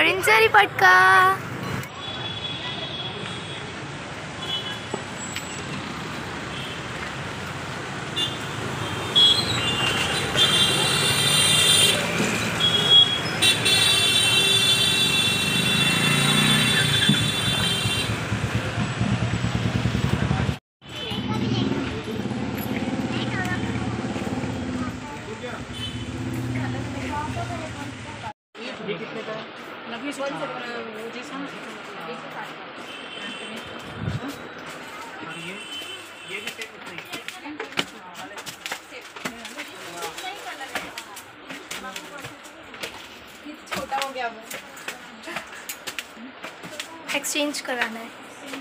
Orange सरी पटका। छोटा हो गया वो, एक्सचेंज कराना है।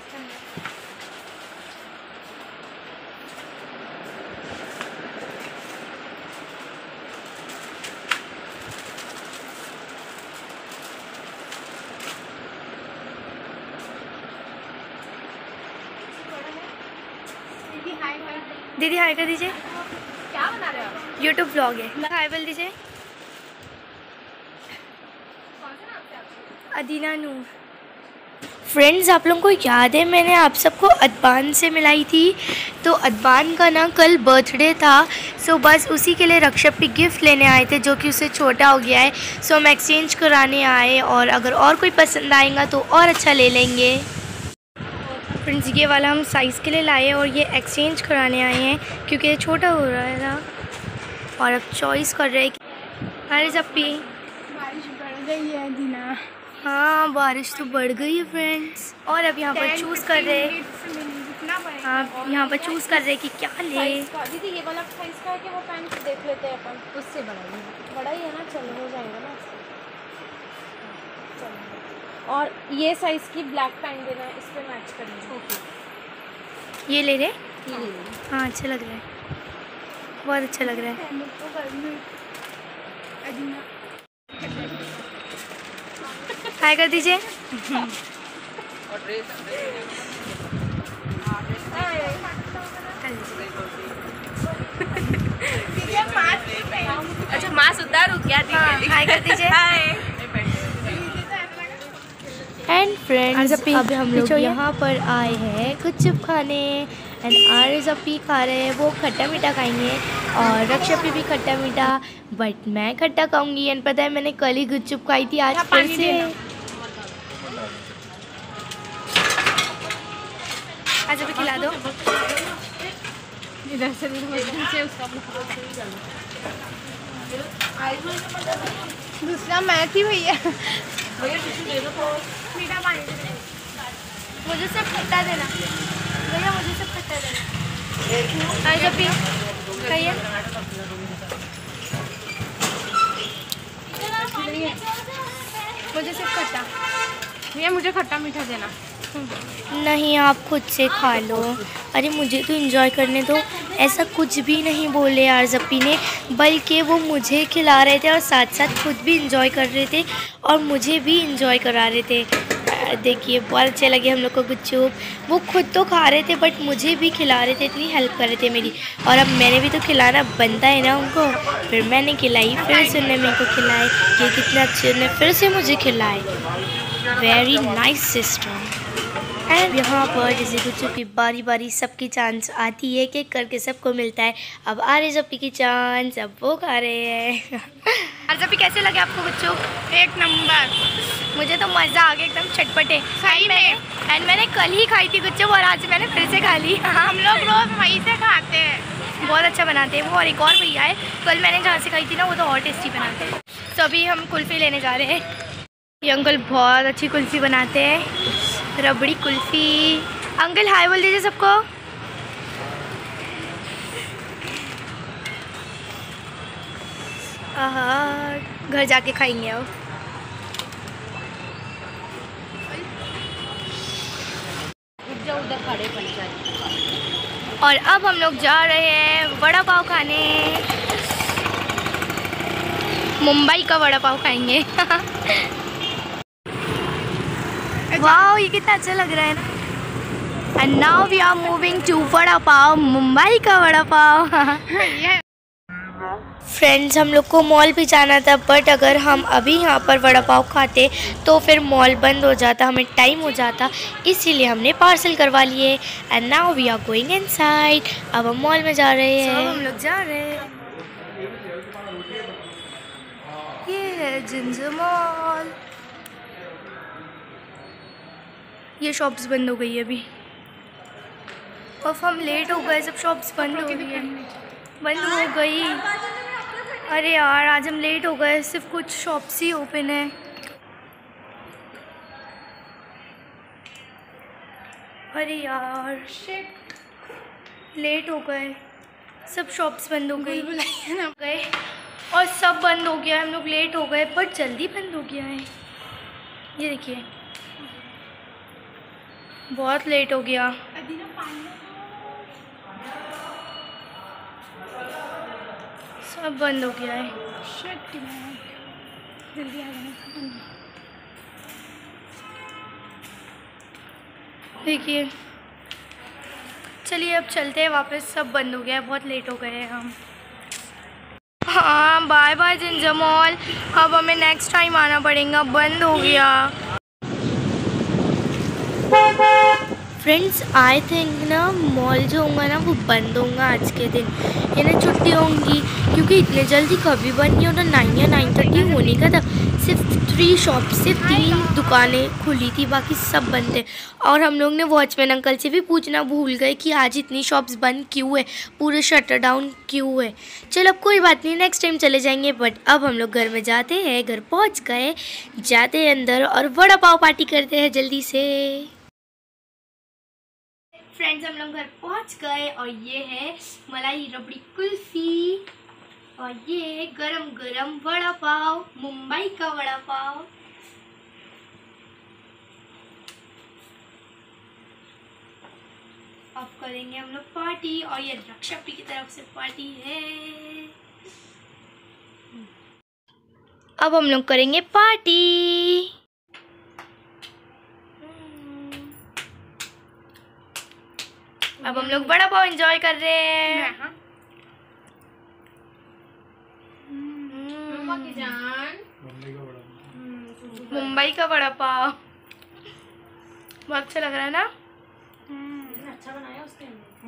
दीदी हाय कर दीजिए। क्या बना रहे हो आप? यूट्यूब ब्लॉग है, हाय बोल दीजिए। अदीना नूर। फ्रेंड्स, आप लोगों को याद है मैंने आप सबको अदबान से मिलाई थी, तो अदबान का ना कल बर्थडे था। सो बस उसी के लिए रक्षक भी गिफ्ट लेने आए थे, जो कि उससे छोटा हो गया है। सो हम एक्सचेंज कराने आए, और अगर और कोई पसंद आएगा तो और अच्छा ले लेंगे। फ्रेंड्स, ये वाला हम साइज़ के लिए लाए और ये एक्सचेंज कराने आए हैं, क्योंकि ये छोटा हो रहा था और अब चॉइस कर रहे हैं। अरे जप्पी, बारिश बढ़ गई है दीना। हाँ बारिश तो बढ़ गई है फ्रेंड्स। और अब यहाँ पर चूज़ कर रहे हैं, हाँ यहाँ पर चूज़ कर रहे हैं कि क्या ले। दीदी ये वाला साइज का है कि वो पैंट देख लेते हैं अपन, उससे बड़ा ही है ना, चलो हो जाएगा ना। और ये साइज की ब्लैक पैंट देना, इस पे मैच करना। ये ले रहे? ये ले लो। हाँ अच्छा लग रहा है, बहुत अच्छा लग रहा है। हाय कर दीजिए। अच्छा मास्क उतारू क्या? हाय कर दीजिए। एंड फ्रेंड्स, अब हम लोग यहाँ पर आए हैं गुपचुप खाने, एंड आर्यस अपी खा रहे हैं, वो खट्टा मीठा खाएंगे और रक्षपी भी खट्टा मीठा, बट मैं खट्टा खाऊंगी। एंड पता है मैंने कल ही गुपचुप खाई थी, आज फिर से। आज अभी खिला दो। इधर से उसका दूसरा मैं थी भैया। मीठा पानी मुझे सिर्फ खट्टा देना भैया, मुझे सिर्फ खट्टा देना। आज अभी कहिए। मुझे सिर्फ खट्टा भैया, मुझे खट्टा मीठा देना। नहीं, आप खुद से खा लो। अरे मुझे तो एंजॉय करने दो। ऐसा कुछ भी नहीं बोले यार जप्पी ने, बल्कि वो मुझे खिला रहे थे और साथ साथ खुद भी एंजॉय कर रहे थे और मुझे भी एंजॉय करा रहे थे। देखिए बहुत अच्छे लगे हम लोग को गुपचुप। वो खुद तो खा रहे थे बट मुझे भी खिला रहे थे, इतनी हेल्प कर रहे थे मेरी। और अब मैंने भी तो खिलाना बनता है ना उनको, फिर मैंने खिलाई, फिर से उन्होंने मेरे को खिलाए। ये कितना अच्छे, उन्होंने फिर से मुझे खिलाए। Very nice sister. एंड यहाँ पर जैसे गुपचुप की बारी बारी सबकी चांस आती है, कि करके सबको मिलता है। अब आर्यस अपी की चांस, अब वो खा रहे हैं। आर्यस अपी कैसे लगे आपको गुपचुप? एक नंबर। मुझे तो मज़ा आ गया, एकदम चटपटे। सही में। एंड मैंने कल ही खाई थी गुपचुप और आज मैंने फिर से खा ली। हम लोग रोज वहीं से खाते हैं, बहुत अच्छा बनाते हैं वो। और एक और भैया है, कल मैंने जहाँ से खाई थी ना, वो तो और टेस्टी बनाते हैं। तो अभी हम कुल्फ़ी लेने जा रहे हैं। ये अंकल बहुत अच्छी कुल्फ़ी बनाते हैं, रबड़ी कुल्फ़ी। अंकल हाय बोल दीजिए सबको। आहा, घर जाके खाएंगे अब। उधर खड़े पंचायत। और अब हम लोग जा रहे हैं वड़ा पाव खाने। मुंबई का वड़ा पाव खाएंगे। वाह, ये कितना अच्छा लग रहा है ना। And now we are moving to vada pav, Mumbai का वड़ा पाव। फ्रेंड्स हम लोग को मॉल भी जाना था, बट अगर हम अभी यहाँ पर वड़ा पाव खाते तो फिर मॉल बंद हो जाता, हमें टाइम हो जाता, इसीलिए हमने पार्सल करवा लिए। And now we are going inside. अब हम मॉल में जा रहे हैं। हम लोग जा रहे हैं। ये है जिंजर मॉल। ये शॉप्स बंद हो गई है अभी। और हम लेट हो गए, सब शॉप्स बंद हो गई है, बंद हो गई। अरे यार आज हम लेट हो गए, सिर्फ कुछ शॉप्स ही ओपन है। अरे यार लेट हो गए, सब शॉप्स बंद हो गई गए और सब बंद हो गया। हम लोग लेट हो गए बट जल्दी बंद हो गया है। ये देखिए बहुत लेट हो गया। सब बंद हो गया है। जल्दी आ जाना। देखिए चलिए अब चलते हैं वापस, सब बंद हो गया है, बहुत लेट हो गए हैं हम। हाँ बाय बाय जिंजर मॉल। अब हमें नेक्स्ट टाइम आना पड़ेगा, बंद हो गया। फ्रेंड्स आई थिंक ना मॉल जो होगा ना वो बंद होगा आज के दिन, ये ना छुट्टी होंगी, क्योंकि इतने जल्दी कभी बंद नहीं होता। 9 या 9:30 होने का था। सिर्फ 3 शॉप, सिर्फ 3 दुकानें खुली थी, बाकी सब बंद थे। और हम लोग ने वॉचमैन अंकल से भी पूछना भूल गए कि आज इतनी शॉप्स बंद क्यों है, पूरे शटर डाउन क्यों है। चलो अब कोई बात नहीं, नेक्स्ट टाइम चले जाएंगे। बट अब हम लोग घर में जाते हैं, घर पहुँच गए, जाते हैं अंदर और वड़ा पाव पार्टी करते हैं जल्दी से। फ्रेंड्स हम लोग घर पहुंच गए और ये है मलाई रबड़ी कुल्फी और ये गरम गरम वड़ा पाव, मुंबई का वड़ा पाव। अब करेंगे हम लोग पार्टी और ये रक्षापी की तरफ से पार्टी है। अब हम लोग करेंगे पार्टी। अब हम लोग वड़ा पाव एंजॉय कर रहे हैं। मुंबई का वड़ा पाव बहुत अच्छा लग रहा है ना। अच्छा बनाया उसके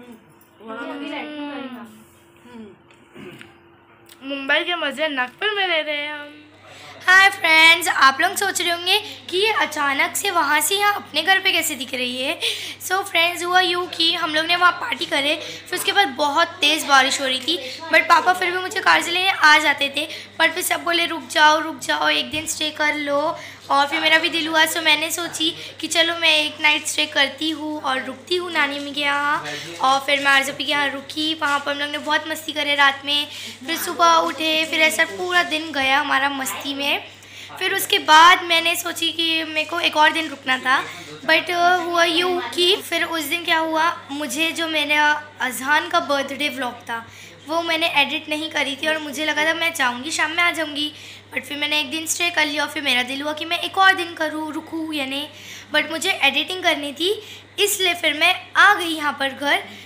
मुंबई के मजे नागपुर में ले रहे हैं हम। हाय फ्रेंड्स, आप लोग सोच रहे होंगे कि ये अचानक से वहाँ से यहाँ अपने घर पे कैसे दिख रही है। सो फ्रेंड्स हुआ यूँ कि हम लोग ने वहाँ पार्टी करे, फिर उसके बाद बहुत तेज़ बारिश हो रही थी, बट पापा फिर भी मुझे कार से लेने आ जाते थे, बट फिर सब बोले रुक जाओ एक दिन स्टे कर लो। और फिर मेरा भी दिल हुआ, सो मैंने सोची कि चलो मैं एक नाइट स्टे करती हूँ और रुकती हूँ नानी अम्मी के यहाँ। और फिर मैं आरजपी के यहाँ रुकी, वहाँ पर हम लोग ने बहुत मस्ती करे रात में। फिर सुबह उठे, फिर ऐसा पूरा दिन गया हमारा मस्ती में। फिर उसके बाद मैंने सोची कि मेरे को एक और दिन रुकना था, बट हुआ यूँ कि फिर उस दिन क्या हुआ, मुझे जो मेरा अजहान का बर्थडे व्लॉग था वो मैंने एडिट नहीं करी थी और मुझे लगा था मैं चाहूँगी शाम में आ जाऊँगी, बट फिर मैंने एक दिन स्टे कर लिया और फिर मेरा दिल हुआ कि मैं एक और दिन रुकूँ यानी, बट मुझे एडिटिंग करनी थी, इसलिए फिर मैं आ गई यहाँ पर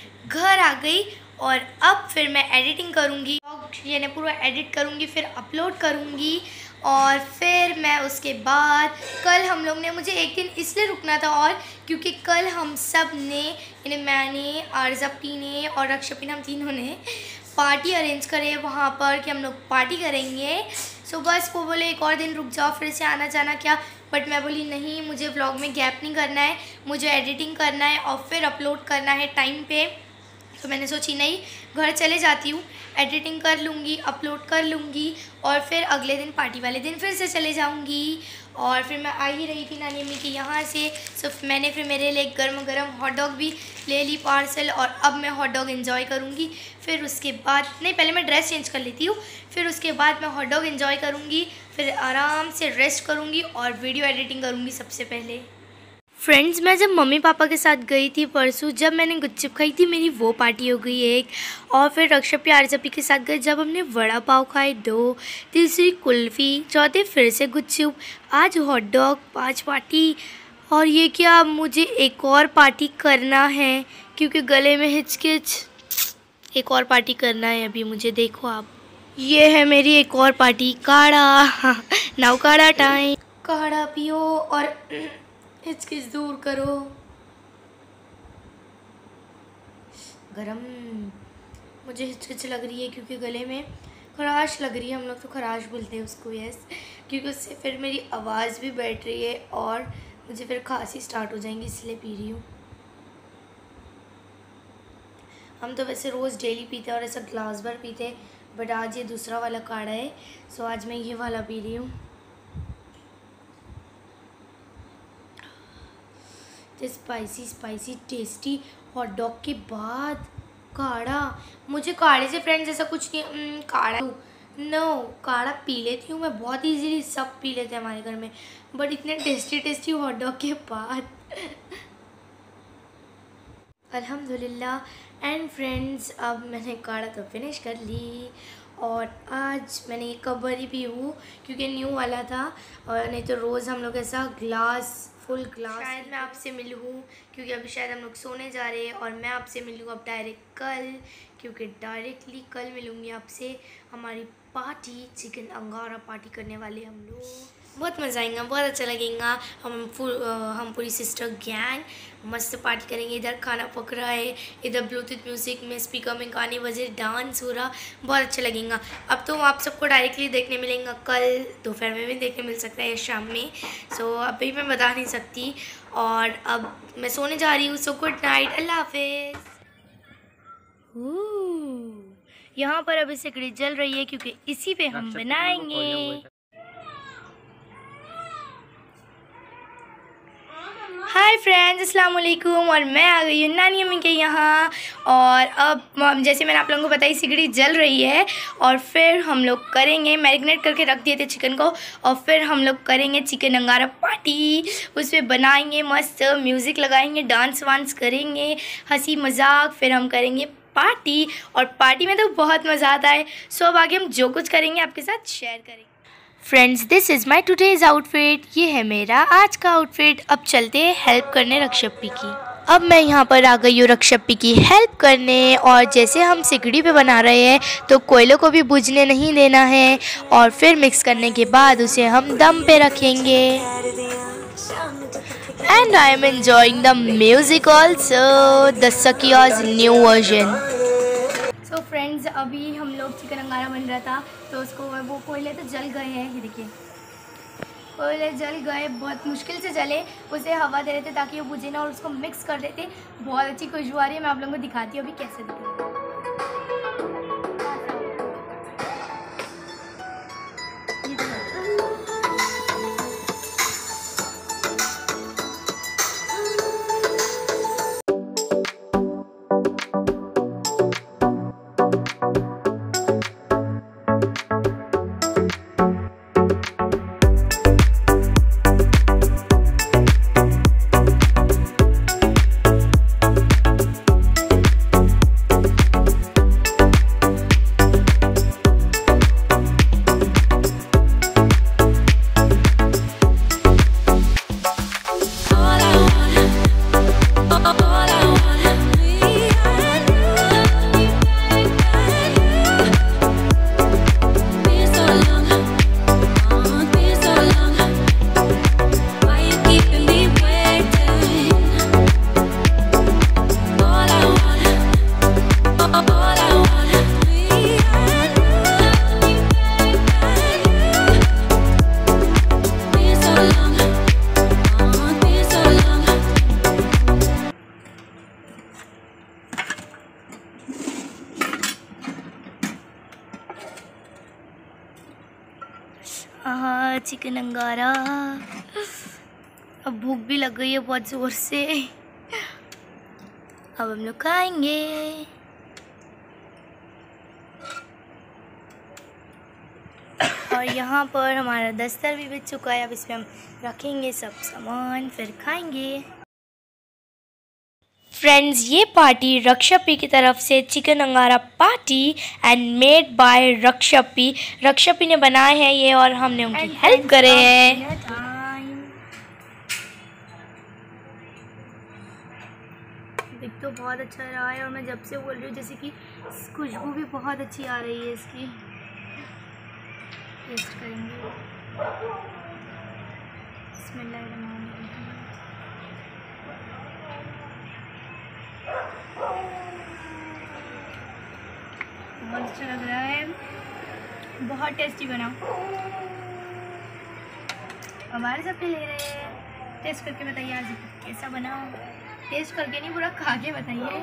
घर आ गई। और अब फिर मैं एडिटिंग करूँगी, यानी पूरा एडिट करूँगी, फिर अपलोड करूँगी। और फिर मैं उसके बाद कल हम लोग ने, मुझे एक दिन इसलिए रुकना था और क्योंकि कल हम सब ने, यानी मैंने, आरजपी ने और रक्षपी ने, हम तीनों ने पार्टी अरेंज करे वहाँ पर कि हम लोग पार्टी करेंगे। सो बस वो बोले एक और दिन रुक जाओ, फिर से आना जाना क्या, बट मैं बोली नहीं, मुझे व्लॉग में गैप नहीं करना है, मुझे एडिटिंग करना है और फिर अपलोड करना है टाइम पे। तो मैंने सोची नहीं, घर चले जाती हूँ, एडिटिंग कर लूँगी, अपलोड कर लूँगी और फिर अगले दिन पार्टी वाले दिन फिर से चले जाऊँगी। और फिर मैं आ ही रही थी नानी अम्मी के यहाँ से, सो मैंने फिर मेरे लिए गर्म गर्म हॉट डॉग भी ले ली पार्सल और अब मैं हॉट डॉग एंजॉय करूँगी। फिर उसके बाद, नहीं पहले मैं ड्रेस चेंज कर लेती हूँ, फिर उसके बाद मैं हॉट डॉग एंजॉय करूँगी, फिर आराम से रेस्ट करूँगी और वीडियो एडिटिंग करूँगी सबसे पहले। फ्रेंड्स मैं जब मम्मी पापा के साथ गई थी परसों, जब मैंने गुपचुप खाई थी, मेरी वो पार्टी हो गई एक। और फिर रक्षपी आरजपी के साथ गए जब हमने वड़ा पाव खाए 2, तीसरी कुल्फ़ी, चौथे फिर से गुपचुप, आज हॉट डॉग, 5 पार्टी। और ये क्या, मुझे एक और पार्टी करना है क्योंकि गले में हिचकिच, एक और पार्टी करना है अभी मुझे, देखो आप। ये है मेरी एक और पार्टी, काढ़ा। नाउ काढ़ा टाइम। काढ़ा पियो और हिचकिच दूर करो। गरम। मुझे हिचकिच लग रही है क्योंकि गले में खराश लग रही है। हम लोग तो खराश बोलते हैं उसको, यस, क्योंकि उससे फिर मेरी आवाज़ भी बैठ रही है और मुझे फिर खांसी स्टार्ट हो जाएंगी, इसलिए पी रही हूँ। हम तो वैसे रोज़ डेली पीते हैं और ऐसा ग्लास भर पीते हैं, बट आज ये दूसरा वाला काढ़ा है, सो आज मैं ये वाला पी रही हूँ। Spicy spicy tasty hot dog के बाद काढ़ा। मुझे काढ़े से फ्रेंड्स ऐसा कुछ नहीं, काढ़ा काढ़ा पी लेती हूँ मैं बहुत इजीली, सब पी लेते हैं हमारे घर में, बट इतने टेस्टी टेस्टी हॉट डॉग के बाद अल्हम्दुलिल्लाह। एंड फ्रेंड्स, अब मैंने काढ़ा तो फिनिश कर ली और आज मैंने ये कबर ही पी हूँ क्योंकि न्यू वाला था, और नहीं तो रोज़ हम लोग ऐसा ग्लास, फुल ग्लास। शायद मैं आपसे मिलूँ क्योंकि अभी शायद हम लोग सोने जा रहे हैं, और मैं आपसे मिलूँ अब डायरेक्ट कल, क्योंकि डायरेक्टली कल मिलूँगी आपसे। हमारी पार्टी, चिकन अंगारा पार्टी करने वाले हम लोग। बहुत मज़ा आएगा, बहुत अच्छा लगेगा। हम पूरी सिस्टर गैंग मस्त पार्टी करेंगे। इधर खाना पक रहा है, इधर ब्लूटूथ म्यूज़िक में स्पीकर में गाने बजे, डांस हो रहा, बहुत अच्छा लगेगा। अब तो आप सबको डायरेक्टली देखने मिलेंगे, कल दोपहर में भी देखने मिल सकता है या शाम में, सो अभी मैं बता नहीं सकती। और अब मैं सोने जा रही हूँ, सो गुड नाइट, अल्लाह हाफिज़। यहाँ पर अभी सिगरेट जल रही है क्योंकि इसी पे हम बनाएंगे। हाय फ्रेंड्स, अस्सलाम वालेकुम, और मैं आ गई हूँ नानी अम्मी के यहाँ। और अब जैसे मैंने आप लोगों को बताई, सिगड़ी जल रही है और फिर हम लोग करेंगे, मैरिनेट करके रख दिए थे चिकन को, और फिर हम लोग करेंगे चिकन अंगारा पार्टी। उस पर बनाएंगे, मस्त म्यूज़िक लगाएंगे, डांस वांस करेंगे, हंसी मजाक, फिर हम करेंगे पार्टी। और पार्टी में तो बहुत मज़ा आता है। सो अब आगे हम जो कुछ करेंगे आपके साथ शेयर करेंगे। Friends, this is my today's outfit. ये है मेरा आज का आउटफिट। अब चलते हैं हेल्प करने रक्षप्पी की। अब मैं यहाँ पर आ गई हूँ रक्षप्पी की हेल्प करने, और जैसे हम सिगड़ी पे बना रहे हैं तो कोयलों को भी बुझने नहीं देना है, और फिर मिक्स करने के बाद उसे हम दम पे रखेंगे। And I am enjoying the music also, the सकियाज न्यू वर्जन। सो फ्रेंड्स, अभी हम लोग चिकन अंगारा बन रहा था तो उसको वो कोयले तो जल गए हैं, ये देखिए कोयले जल गए, बहुत मुश्किल से जले। उसे हवा दे रहे थे ताकि वो बुझे ना, और उसको मिक्स कर देते। बहुत अच्छी खुशबू आ रही है, मैं आप लोगों को दिखाती हूँ अभी कैसे दिख रही है। हाँ, चिकन अंगारा। अब भूख भी लग गई है बहुत ज़ोर से, अब हम लोग खाएंगे। और यहाँ पर हमारा दस्तर भी बिछ चुका है, अब इसमें हम रखेंगे सब सामान, फिर खाएंगे। फ्रेंड्स, ये पार्टी रक्षप्पी की तरफ से chicken angara party and made by रक्षप्पी। रक्षप्पी ने बनाए हैं ये और हमने उनकी हेल्प करे हैं। देख तो बहुत अच्छा रहा है, और मैं जब से बोल रही हूँ जैसे कि खुशबू भी बहुत अच्छी आ रही है इसकी। टेस्ट करेंगे। बिस्मिल्लाहिर्रहमानिर्रहीम। बहुत अच्छा लग रहा है, बहुत टेस्टी बना। हमारे सब पे ले रहे हैं, टेस्ट करके बताइए आज कैसा बना। टेस्ट करके नहीं, पूरा खा के बताइए।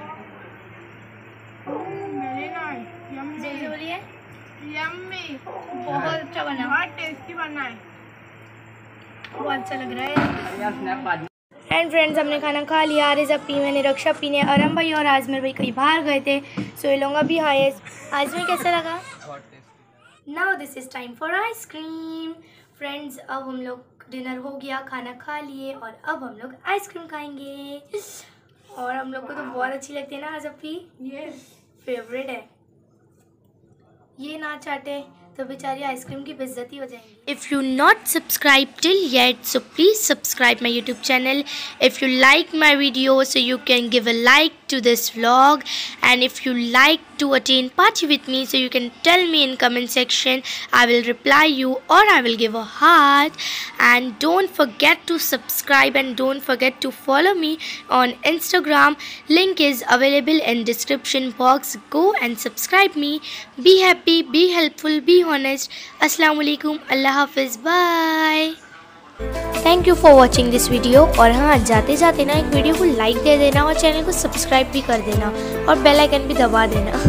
जैसे बोलिए, यम्मी, बहुत अच्छा बना, बहुत टेस्टी बना है, बहुत अच्छा लग रहा है। एंड फ्रेंड्स, हमने खाना खा लिया। रिज़ा पी, मैंने, रक्षा पी ने, अरम भाई और आजमर भाई कहीं बाहर गए थे, सो ये लोग अभी आए। आजमर कैसा लगा? Now this is time for ice cream. Friends, अब हम लोग डिनर हो गया, खाना खा लिए और अब हम लोग आइसक्रीम खाएंगे। और हम लोग को तो बहुत अच्छी लगती है ना आजपी, ये फेवरेट है। ये ना चाटे तो बेचारी आइसक्रीम की बेइज्जती हो जाएगी। If you not subscribe till yet, so please subscribe my YouTube channel. If you like my video, so you can give a like to this vlog, and if you like to attain party with me, so you can tell me in comment section. I will reply you or I will give a heart. And don't forget to subscribe and don't forget to follow me on Instagram. Link is available in description box. Go and subscribe me. Be happy, be helpful, be honest. Assalamu alaikum, Allah Hafiz, bye. Thank you for watching this video. और हाँ, जाते जाते ना एक video को like they देना और channel को सब्सक्राइब भी कर देना और बेल आइकन भी दबा देना।